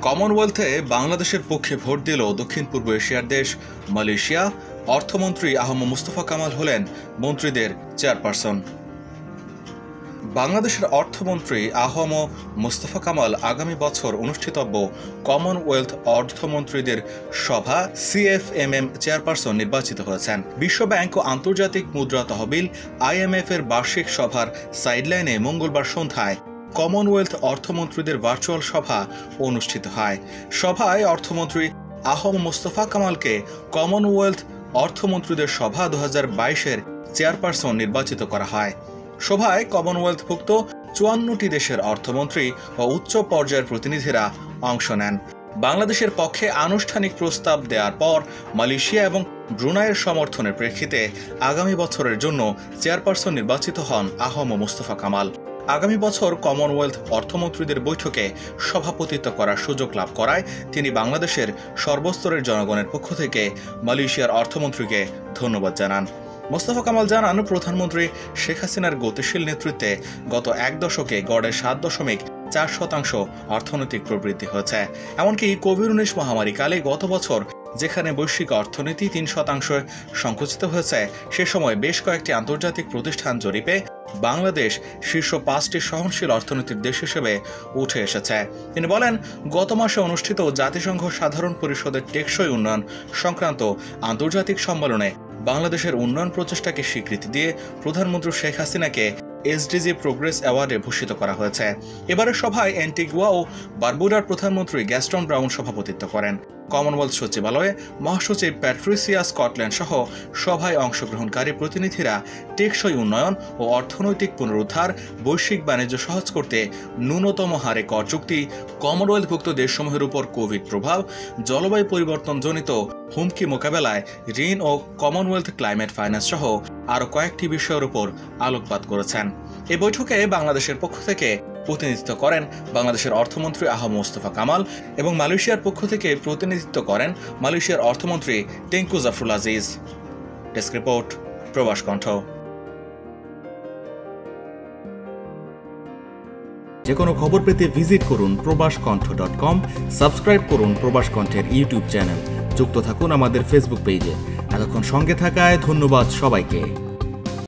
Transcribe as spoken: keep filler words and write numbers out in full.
কমনওয়েলথে বাংলাদেশের পক্ষে ভোট দিল দক্ষিণ পূর্ব এশিয়ার দেশ মালয়েশিয়া। অর্থমন্ত্রী আহম মুস্তফা কামাল হলেন মন্ত্রীদের চেয়ারপারসন। বাংলাদেশের অর্থমন্ত্রী আহম মুস্তফা কামাল আগামী বছর অনুষ্ঠিতব্য কমনওয়েলথ অর্থমন্ত্রীদের সভা সিএফএমএম চেয়ারপারসন নির্বাচিত হয়েছেন। বিশ্বব্যাংক ও আন্তর্জাতিক মুদ্রা তহবিল আইএমএফ এর বার্ষিক সভার সাইডলাইনে মঙ্গলবার সন্ধ্যায় কমনওয়েলথ অর্থমন্ত্রীদের ভার্চুয়াল সভা অনুষ্ঠিত হয়। সভায় অর্থমন্ত্রী আহম মুস্তফা কামালকে কমনওয়েলথ অর্থমন্ত্রীদের সভা দু হাজার বাইশের চেয়ারপারসন নির্বাচিত করা হয়। সভায় কমনওয়েলথভুক্ত চুয়ান্নটি দেশের অর্থমন্ত্রী ও উচ্চ পর্যায়ের প্রতিনিধিরা অংশ নেন। বাংলাদেশের পক্ষে আনুষ্ঠানিক প্রস্তাব দেওয়ার পর মালয়েশিয়া এবং ব্রুনাইয়ের সমর্থনের প্রেক্ষিতে আগামী বছরের জন্য চেয়ারপারসন নির্বাচিত হন আহম মুস্তফা কামাল। আগামী বছর কমনওয়েলথ অর্থমন্ত্রীদের বৈঠকে সভাপতিত্ব করার সুযোগ লাভ করায় তিনি বাংলাদেশের সর্বস্তরের জনগণের পক্ষ থেকে মালয়েশিয়ার অর্থমন্ত্রীকে ধন্যবাদ জানান। মোস্তফা কামাল জানান, প্রধানমন্ত্রী শেখ হাসিনার গতিশীল নেতৃত্বে গত এক দশকে গড়ে সাত দশমিক চার শতাংশ অর্থনৈতিক প্রবৃদ্ধি হয়েছে। এমনকি কোভিড উনিশ মহামারীকালে গত বছর যেখানে বৈশ্বিক অর্থনীতি তিন শতাংশ সংকুচিত হয়েছে, সে সময় বেশ কয়েকটি আন্তর্জাতিক প্রতিষ্ঠান জরিপে বাংলাদেশ শীর্ষ পাঁচটি সহনশীল অর্থনীতির দেশ হিসেবে উঠে এসেছে। তিনি বলেন, গত মাসে অনুষ্ঠিত জাতিসংঘ সাধারণ পরিষদের টেকসই উন্নয়ন সংক্রান্ত আন্তর্জাতিক সম্মেলনে বাংলাদেশের উন্নয়ন প্রচেষ্টাকে স্বীকৃতি দিয়ে প্রধানমন্ত্রী শেখ হাসিনাকে এসডিজি প্রোগ্রেস অ্যাওয়ার্ডে ভূষিত করা হয়েছে। এবারের সভায় অ্যান্টিগুয়া ও বারবুডার প্রধানমন্ত্রী গ্যাস্টন ব্রাউন সভাপতিত্ব করেন। কমনওয়েলথ সচিবালয়ে মহাসচিব প্যাট্রিসিয়া স্কটল্যান্ড সহ সভায় অংশগ্রহণকারী প্রতিনিধিরা টেকসই উন্নয়ন ও অর্থনৈতিক পুনরুদ্ধার, বৈশ্বিক বাণিজ্য সহজ করতে ন্যূনতম হারে কর চুক্তি, কমনওয়েলথভুক্ত দেশসমূহের উপর কোভিড প্রভাব, জলবায়ু পরিবর্তনজনিত হুমকি মোকাবেলায় ঋণ ও কমনওয়েলথ ক্লাইমেট ফাইন্যান্স সহ আরও কয়েকটি বিষয়ের উপর আলোকপাত করেছেন। এই বৈঠকে বাংলাদেশের পক্ষ থেকে প্রতিনিধিত্ব করেন বাংলাদেশের অর্থমন্ত্রী আহম মুস্তফা কামাল এবং মালয়েশিয়ার পক্ষ থেকে প্রতিনিধিত্ব করেন মালয়েশিয়ার অর্থমন্ত্রী Tengku Zafrul Aziz. Desk report, Probash Kantho. যে কোনো খবর পেতে ভিজিট করুন প্রবাস কণ্ঠ ডট কম, সাবস্ক্রাইব করুন প্রবাস কণ্ঠের ইউটিউব চ্যানেল, যুক্ত থাকুন আমাদের ফেসবুক পেজে। এতক্ষণ সঙ্গে থাকায় ধন্যবাদ সবাইকে।